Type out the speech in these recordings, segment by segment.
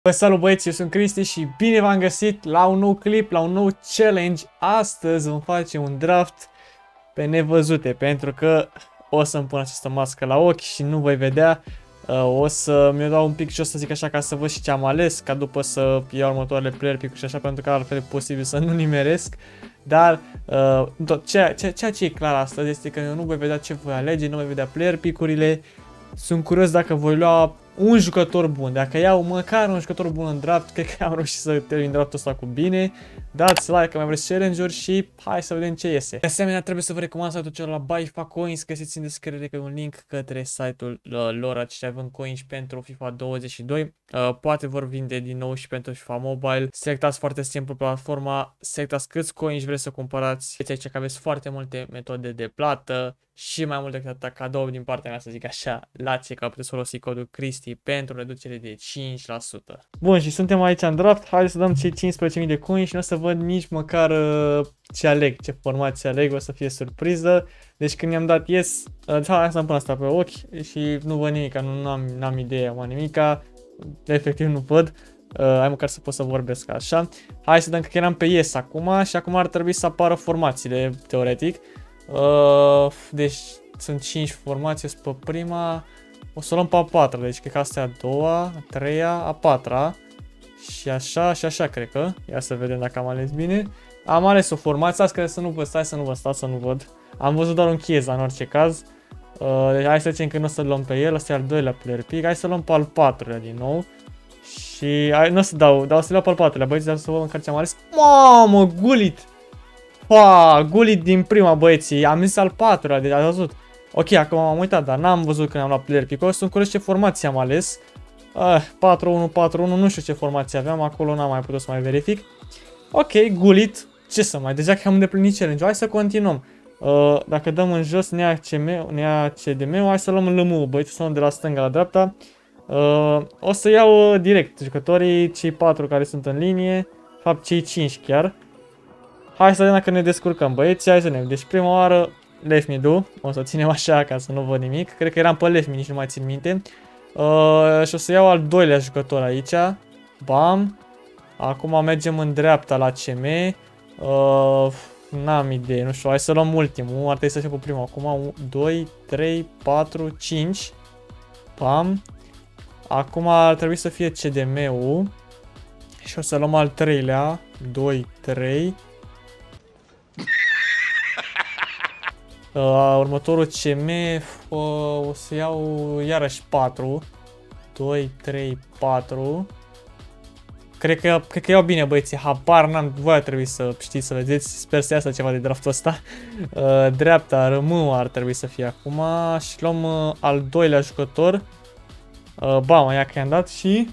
Vă salut băieți, eu sunt Cristi și bine v-am găsit la un nou clip, la un nou challenge. Astăzi vom face un draft pe nevăzute, pentru că o să-mi pun această mască la ochi și nu voi vedea. O să mi-o dau un pic și o să zic așa ca să văd și ce am ales, ca după să iau următoarele player pick-uri și așa, pentru că altfel e posibil să nu nimeresc. Dar ceea ce e clar astăzi este că eu nu voi vedea ce voi alege, nu voi vedea player pick-urile. Sunt curios dacă voi lua un jucător bun. Dacă iau măcar un jucător bun în draft, cred că am reușit să termin draftul ăsta cu bine. Dați like că mai vreți challenge-uri și hai să vedem ce iese. De asemenea, trebuie să vă recomand site-ul celor la Buy Coins. Găsiți în descriere un link către site-ul lor. Aceștia vând coins pentru FIFA 22. Poate vor vinde din nou și pentru FIFA Mobile. Selectați foarte simplu platforma, selectați câți coins vreți să cumpărați. Vedeți aici că aveți foarte multe metode de plată și mai mult decât atât cadou din partea mea, să zic așa, la cei care puteți folosi codul Cristi pentru reducere de 5%. Bun, și suntem aici în draft. Haideți să dăm cei 15.000 de coins și nu o să văd nici măcar ce aleg, ce formație aleg, o să fie surpriză. Deci când i-am dat yes, hai să-mi pun asta pe ochi și nu văd nimica, n-am idee, am nimica, efectiv nu văd. Hai măcar să pot să vorbesc așa. Hai să dăm că eram pe yes acum și acum ar trebui să apară formațiile, teoretic. Deci sunt 5 formații, pe prima, o să o luăm pe a patra, deci cred că asta e a doua, a treia, a patra și așa cred că. Ia să vedem dacă am ales bine. Am ales o formație, asta să nu vă stai, să nu văd. Am văzut doar un Chiesa în orice caz. Deci hai să zicem că nu o să-l luăm pe el, ăsta e al doilea player pick, hai să luăm pe al patrulea din nou. Și nu o să dau, dar o să-l iau pe al patrulea, băieți, dar să văd măcar ce am ales. Mamă, Gullit! Gullit din prima, băieții, am zis al patrulea, deci ați văzut. Ok, acum m-am uitat, dar n-am văzut când am luat player pick-ul. Sunt curios ce formație am ales. 4-1-4-1, nu știu ce formație aveam, acolo n-am mai putut să mai verific. Ok, Gullit, ce să mai, deja că am îndeplinit challenge-ul, hai să continuăm. Dacă dăm în jos nea CDM-ul, hai să luăm LM-ul, băieți, să luăm de la stânga la dreapta. O să iau direct jucătorii, cei 4 care sunt în linie, de fapt cei 5 chiar. Hai să vedem dacă ne descurcăm, băieți, hai să ne. Deci prima oară left mid-ul, o să ținem așa ca să nu văd nimic. Cred că eram pe left mid, nici nu mai țin minte. Și o să iau al doilea jucător aici. Bam. Acum mergem în dreapta la CM. N-am idee, nu știu, hai să luăm ultimul. Ar trebui să fie cu primul acum. 1, 2, 3, 4, 5. Bam. Acum ar trebui să fie CDM-ul. Și o să luăm al treilea. 2, 3. Următorul CM, o să iau iarăși 4. 2, 3, 4. Cred că iau bine, băieții, habar n-am, voi ar trebui să știți, să vedeți, sper să iasă ceva de draftul ăsta. Dreapta, rămâu ar trebui să fie acum și luăm al doilea jucător. Bam, ia că i-am dat și...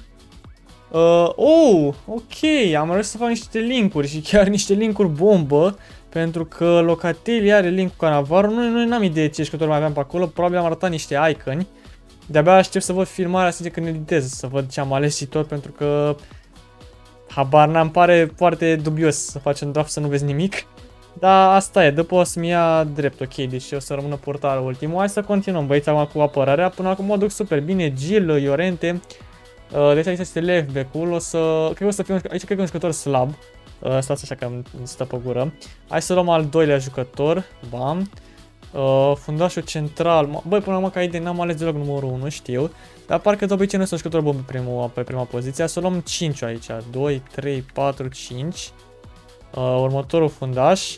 ok, am reușit să fac niște linkuri și chiar niște linkuri bombă. Pentru că Locatelli are link cu Cannavaro, noi n-am idee ce jucători mai aveam pe acolo, probabil am arătat niște iconi. De-abia aștept să văd filmarea, să zic când editez, să văd ce am ales și tot, pentru că habar n-am, pare foarte dubios să faci un draft să nu vezi nimic. Dar asta e, după o să-mi ia drept, ok, deci o să rămână portarul ultimul. Hai să continuăm, băieți, acum cu apărarea, până acum mă duc super bine, Gil, Llorente. Deci aici este left back-ul, cred că o să fie aici cred că un jucător slab. Stați așa că îmi stă pe gură. Hai să luăm al doilea jucător. Bam. Fundașul central. Băi, până acum ca idee n-am ales deloc numărul 1, știu. Dar parcă de obicei nu sunt jucători buni pe prima poziție. Să luăm 5 aici. 2, 3, 4, 5. Următorul fundaș.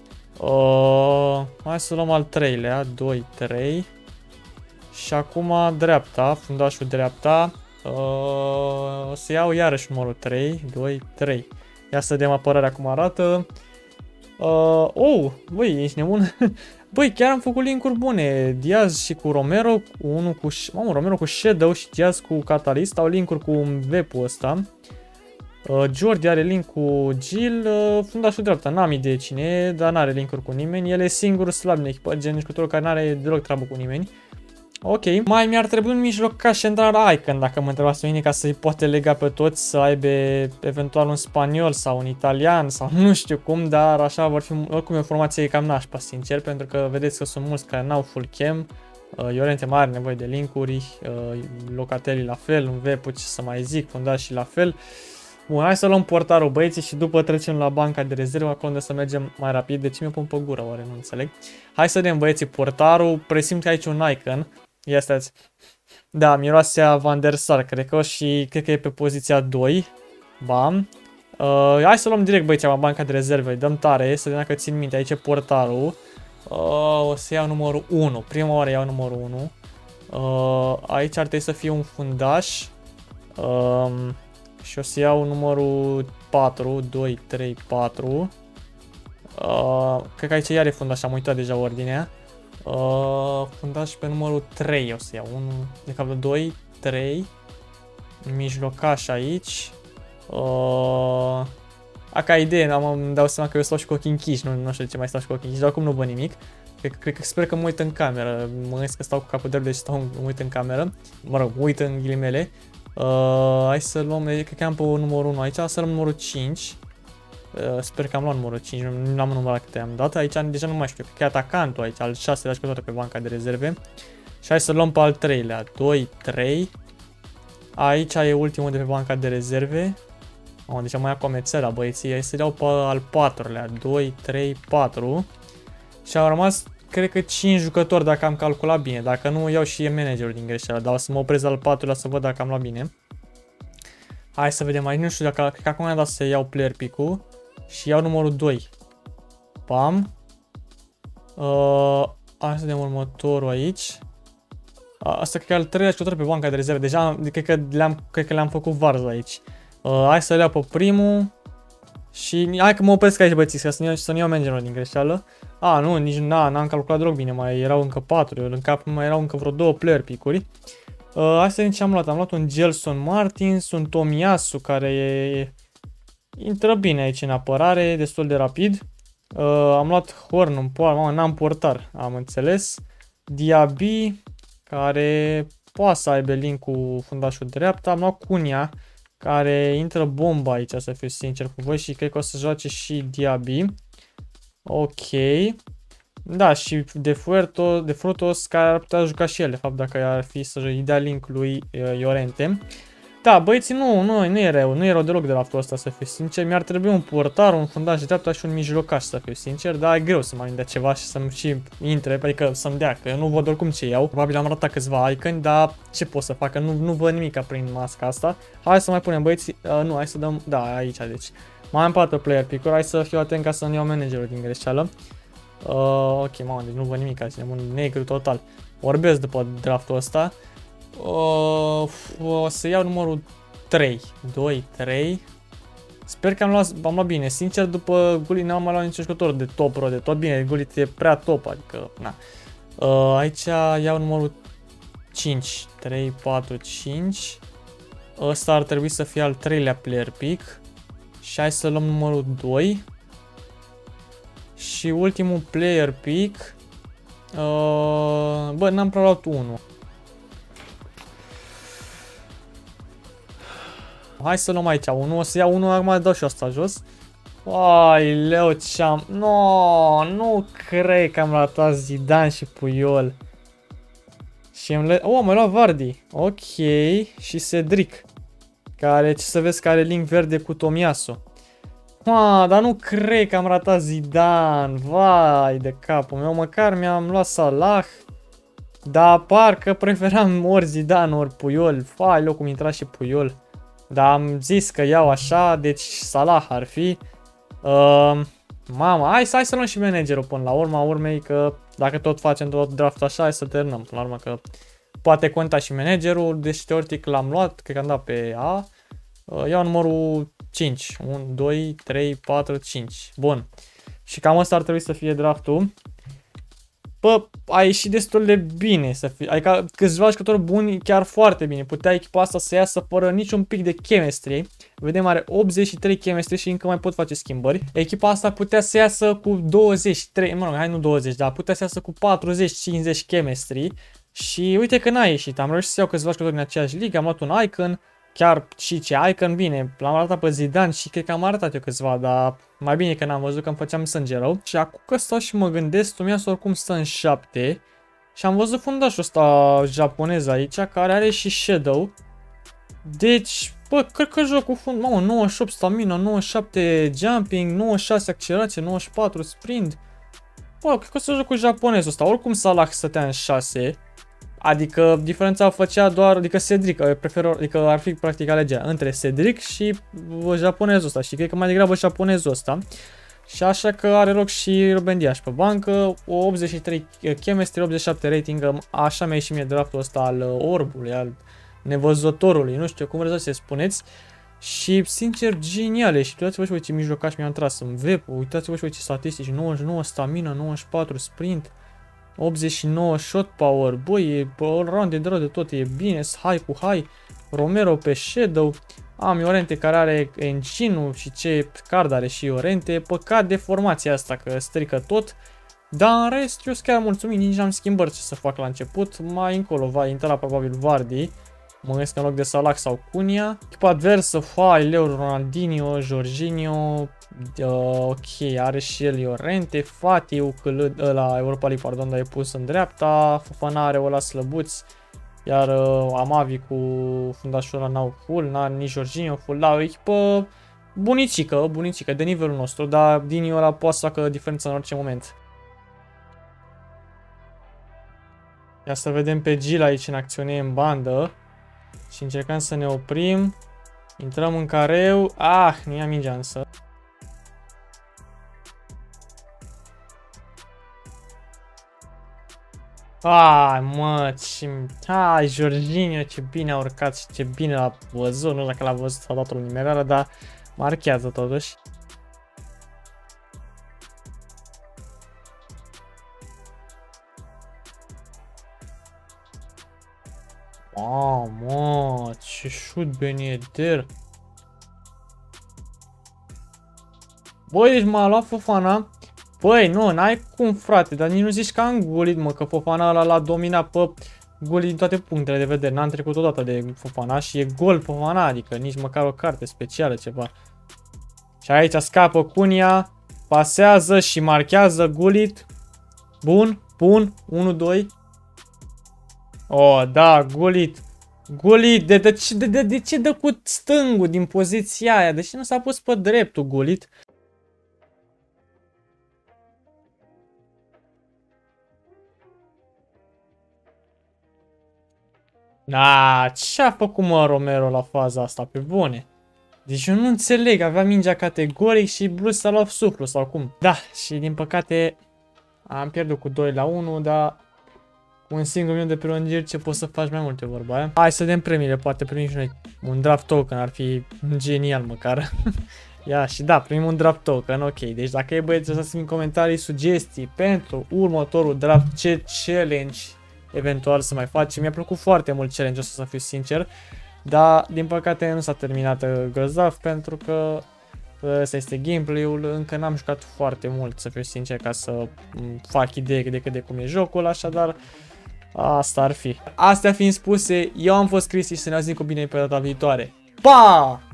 Hai să luăm al treilea. 2, 3. Și acum dreapta. Fundașul dreapta. O să iau iarăși numărul 3. 2, 3. Ia să vedem apărarea cum arată. Băi, ești nebun? Băi, chiar am făcut linkuri bune. Diaz și cu Romero, Romero cu Shadow și Diaz cu Catalyst au linkuri cu Vepu ăsta. Jordi are link cu Gil, fundașul dreapta, n-am idee cine e, dar n-are linkuri cu nimeni. El e singurul slab în echipă, gen jucătorul care n-are deloc treabă cu nimeni. Ok, mai mi-ar trebui un mijlocaș central icon, dacă mă întrebați pe mine, ca să-i poate lega pe toți, să aibă eventual un spaniol sau un italian sau nu știu cum, dar așa vor fi, oricum informația e cam nașpa, sincer, pentru că vedeți că sunt mulți care n-au full cam, Llorente mai are nevoie de linkuri, Locatelli la fel, un Vepu, ce să mai zic, fundașii la fel. Bun, hai să luăm portarul, băieții, și după trecem la banca de rezervă, acolo unde să mergem mai rapid. De ce mi-o pun pe gură, oare? Nu înțeleg. Hai să vedem, băieții, portarul, presimt că aici un icon. Ia stați. Da, miroase a Van der Sar, cred că, și cred că e pe poziția 2. Bam. Hai să luăm direct, băieții, la banca de rezervă, dăm tare, să vedem dacă țin minte, aici e portarul. O să iau numărul 1, prima oară iau numărul 1. Aici ar trebui să fie un fundaș. Și o să iau numărul 4, 2, 3, 4. Cred că aici iar e fundaș, am uitat deja ordinea. Fundaș pe numărul 3 o să iau, 1, de fapt 2, 3. Mijlocaș aici. Ca idee, îmi dau seama că eu stau și cu ochii închiși, nu știu de ce mai stau și cu ochii închiși, dar acum nu văd nimic. Sper că mă uit în cameră, mă gândesc că stau cu capul drept, deci mă uit în cameră. Mă rog, uit în ghilimele. Hai să luăm, cred că am pe numărul 1 aici, să luăm numărul 5. Sper că am luat numărul 5, nu am numărat câte am dat. Aici deja nu mai știu, cred că e atacantul aici, al 6 lași pe toate pe banca de rezerve. Și hai să luăm pe al 3-lea, 2, 3. Aici e ultimul de pe banca de rezerve. Deci mai ia comețela, băieții. Hai să iau pe al 4-lea, 2, 3, 4. Și au rămas, cred că 5 jucători, dacă am calculat bine. Dacă nu, iau și managerul din greșeală. Dar o să mă opresc al 4-lea să văd dacă am luat bine. Hai să vedem aici, nu știu dacă, cred că acum mi-a dat să iau player pick-ul. Și iau numărul 2. Pam. Hai să vedem următorul aici. Asta cred că e al 3-lea jucător pe banca de rezerve. Deja cred că le-am făcut varză aici. Hai să le iau pe primul. Și hai că mă opresc aici, băieții, să nu iau managerul din greșeală. Nu, nici n-am calculat deloc bine, mai erau încă 4, în cap mai erau încă vreo 2 player pick-uri. Hai să vedem ce am luat. Am luat un Gelson Martins, un Tomiyasu care intră bine aici în apărare, destul de rapid. Am luat Horn în poartă, n-am portar, am înțeles. Diaby, care poate să aibă link cu fundașul dreapta. Am luat Cunha, care intră bomba aici, să fiu sincer cu voi, și cred că o să joace și Diaby. Ok. Da, și de Frutos, care ar putea juca și el, de fapt, dacă ar fi să-i dea link lui Llorente. Da, băieții, nu e rău, nu e rău deloc de la ăsta, să fiu sincer. Mi-ar trebui un portar, un fundaș de dreapta și un mijlocaș, să fiu sincer, dar e greu să mă dea ceva și să-mi și intre, adică să-mi dea, că eu nu văd oricum ce iau. Probabil am ratat câțiva iconi, dar ce pot să fac, că nu văd nimic prin masca asta. Hai să mai punem, băieții, nu, hai să dăm, da, aici, deci. Mai am 4 player pick-uri, hai să fiu atent ca să nu iau managerul din greșeală. Ok, mamă, deci nu văd nimic, ținem un negru total. Orbesc după draftul ăsta. O să iau numărul 3. 2, 3. Sper că am luat bine. Sincer, după Gullit n-am mai luat niciun jucător de top, de tot bine. Gullit e prea top, adică, na. Aici iau numărul 5. 3, 4, 5. Ăsta ar trebui să fie al 3-lea player pick. Și hai să luăm numărul 2. Și ultimul player pick. Bă, n-am prea luat 1. Hai să luăm aici unul, o să iau unul, acum dau și asta jos. Ai, leu, ce-am... Nu cred că am ratat Zidane și Puyol. Și am luat Vardy. Ok, și Cedric. Care, ce să vezi, că are link verde cu Tomiyasu. Dar nu cred că am ratat Zidane. Vai de capul meu, măcar mi-am luat Salah. Dar parcă preferam ori Zidane, ori Puyol. Vai, leu, cum intra și Puyol. Dar am zis că iau așa, deci Salah ar fi. Mama, hai să luăm și managerul până la urma urmei, că dacă tot facem tot draft așa, hai să terminăm până la urmă, că poate conta și managerul, deci teoretic l-am luat, cred că am dat pe A. Iau numărul 5, 1, 2, 3, 4, 5, bun. Și cam asta ar trebui să fie draftul. Bă, a ieșit destul de bine să fie, adică câțiva jucători buni, chiar foarte bine. Putea echipa asta să iasă fără niciun pic de chemistry. Vedem, are 83 chemistry și încă mai pot face schimbări. Echipa asta putea să iasă cu 23, mă rog, hai nu 20, dar putea să iasă cu 40-50 chemistry. Și uite că n-a ieșit, am reușit să iau câțiva jucători în aceeași ligă, am luat un icon. Chiar și ce icon, bine, l-am arătat pe Zidane și cred că am arătat eu câțiva, dar mai bine că n-am văzut că îmi făceam sânge rău. Și acum că stau și mă gândesc, Tomiyasu oricum stă în 7 Și am văzut fundașul ăsta japonez aici, care are și Shadow. Deci, bă, cred că joc cu fund... Mamă, 98 stamina, 97 jumping, 96 accelerație, 94 sprint. Bă, cred că o să joc cu japonezul ăsta. Oricum Salah stătea în 6. Adică diferența făcea doar, adică Cedric, adică ar fi practic alegerea între Cedric și japonezul ăsta. Și cred că mai degrabă japonezul ăsta. Și așa că are loc și Ruben Dias pe bancă, 83 chemistry, 87 rating, așa mi-a ieșit mie draftul ăsta al orbului, al nevăzătorului, nu știu cum vreți să spuneți. Și sincer geniale. Și uitați-vă și voi ce mijlocaș mi-am tras în VEP, uitați-vă și voi ce statistici, 99 stamina, 94 sprint, 89 shot power, băi, e all-round de rău de tot, e bine, high cu high, Romero pe Shadow, am Llorente care are engine-ul și ce card are și Llorente, păcat de formația asta că strică tot, dar în rest eu sunt chiar mulțumit, nici n-am schimbat ce să fac la început, mai încolo va intra probabil Vardy, mă gândesc în loc de Salah sau Cunha. Echipa adversă, Leo, Ronaldinho, Jorginho, ok, are și el Llorente, Fati, la Europa League, pardon, dar e pus în dreapta, Fofana are ăla slăbuț, iar Amavi cu fundașul ăla n-au full, n-are nici Jorginho full, da, o echipă bunicică, de nivelul nostru, dar din ăla poate să facă diferența în orice moment. Ia să vedem pe Gil aici în acțiune în bandă. Și încercăm să ne oprim. Intrăm în careu. Nu ia mingea însă. Mă, ce... Jorginho, ce bine a urcat și ce bine l-a văzut. Nu știu dacă l-a văzut sau dat o nimerală, dar marchează totuși. Mă, ce șut Ben Yedder. Băi, deci m-a luat Fofana. Băi, nu, n-ai cum, frate, dar nici nu zici că am Gullit, mă, că Fofana ăla l-a dominat pe Gullit din toate punctele de vedere. N-am trecut odată de Fofana și e gol Fofana, adică nici măcar o carte specială, ceva. Și aici scapă Cunha, pasează și marchează Gullit. Bun, 1-2. Da, Gullit. Gullit, de ce dă cu stângul din poziția aia? De ce nu s-a pus pe dreptul Gullit? Ce-a făcut mă Romero la faza asta, pe bune? Deci eu nu înțeleg, avea mingea categoric și Blues s-a luat suflu sau cum? Da, și din păcate am pierdut cu 2-1, dar cu un singur minut de prelungiri ce poți să faci mai multe, vorba aia. Hai să dăm premiile, poate primim și noi un draft token, ar fi genial măcar. Ia, și da, primim un draft token, ok. Deci dacă e băieți, lăsați-mi în comentarii sugestii pentru următorul draft, ce challenge eventual să mai facem. Mi-a plăcut foarte mult challenge-ul ăsta, să fiu sincer. Dar, din păcate, nu s-a terminat grozav pentru că ăsta este gameplay-ul. Încă n-am jucat foarte mult, să fiu sincer, ca să fac idee de cum e jocul, așadar asta ar fi. Astea fiind spuse, eu am fost Cristi și să ne auzim cu bine pe data viitoare. Pa!